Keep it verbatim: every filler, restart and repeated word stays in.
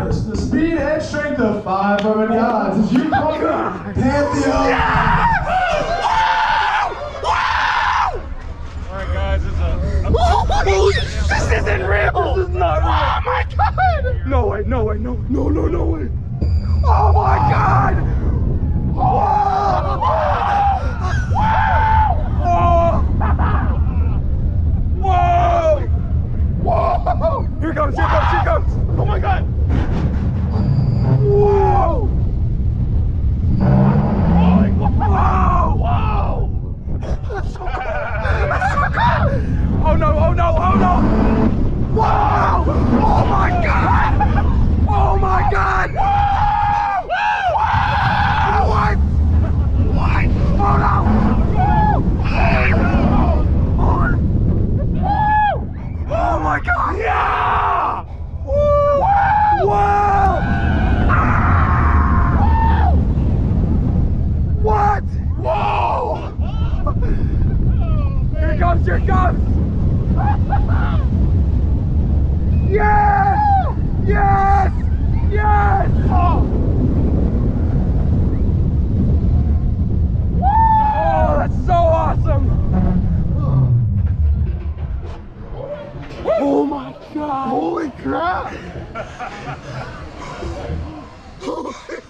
riders, the speed and strength of five Roman gods, as you conquer Pantheon. Yeah! Alright guys, it's a... Oh, this isn't real! This is not real! Oh my god! No way, no way, no, no, no, no way! Oh my god! Whoa! Whoa! Whoa! Here it comes, here it comes, here it comes! Oh my god! Whoa! Whoa! Whoa! That's so cool! That's so cool! Oh no, oh no, oh no! Whoa! Oh my god! Oh my god! Whoa! Whoa! What? What? Oh no! Oh my god! Yeah! Woo! Whoa! Ah! What? Whoa! Here it comes, here it comes! Yes! Yes! Yes! Oh! Oh, that's so awesome! Oh my god! Holy crap!